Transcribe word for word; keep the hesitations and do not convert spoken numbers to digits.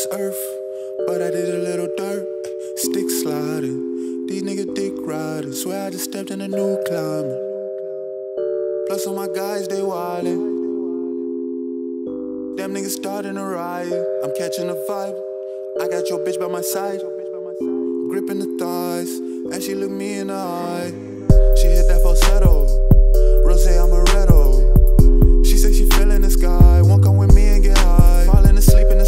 this earth, but I did a little dirt. Stick sliding, these niggas dick riding. Swear I just stepped in a new climate. Plus all my guys, they wildin'. Damn niggas starting a riot. I'm catching a vibe. I got your bitch by my side, gripping the thighs, and she look me in the eye. She hit that falsetto, Rose Amaretto. She say she feeling this guy, won't come with me and get high. Falling asleep in